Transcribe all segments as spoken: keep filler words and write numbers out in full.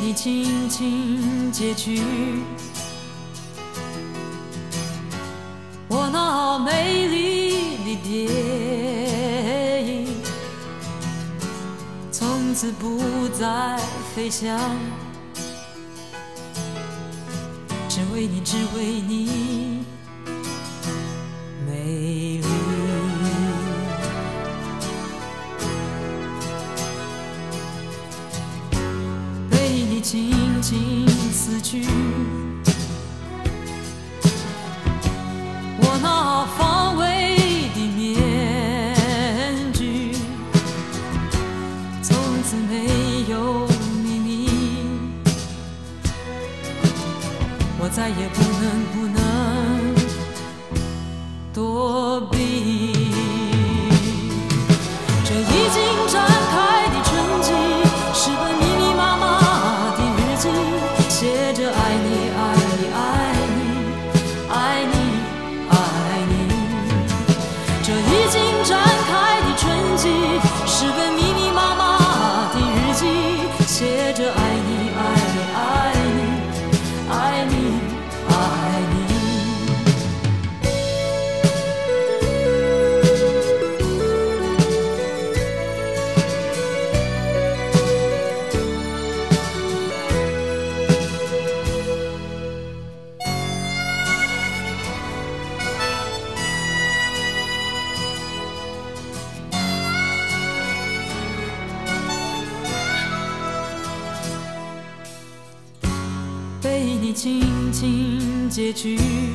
你轻轻揭去我那美丽的蝶影，从此不再飞翔，只为你，只为你美丽。被你轻轻撕去我那防卫的面具，从此没有秘密，我再也不能不能躲避。这已经展开的春季，是本密密麻麻的日记，写着爱你爱你爱你爱你爱你。这已经展开的春季，是本密密麻麻的日记，写着爱你爱你爱你爱你爱你。被你轻轻揭去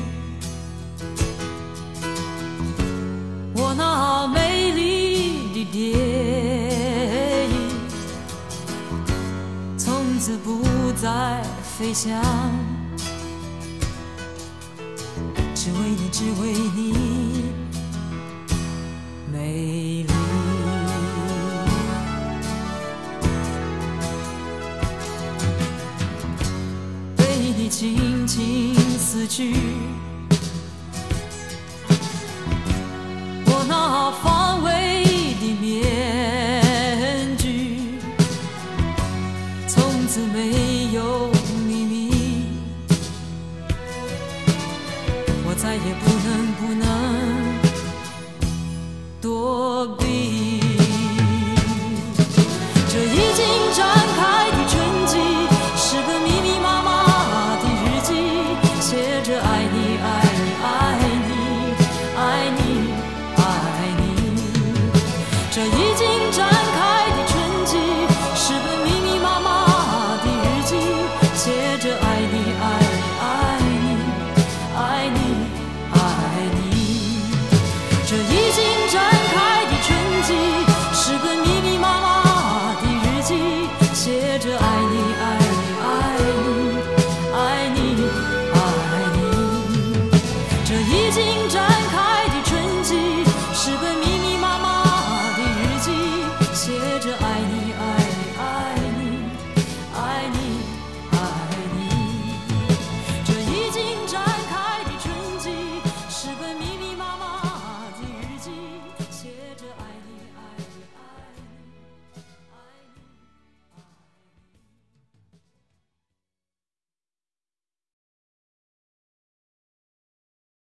我那美丽的蝶影，从此不再飞翔，只为你，只为你美丽。你轻轻撕去我那防卫的面具，从此没有秘密，我再也不能不能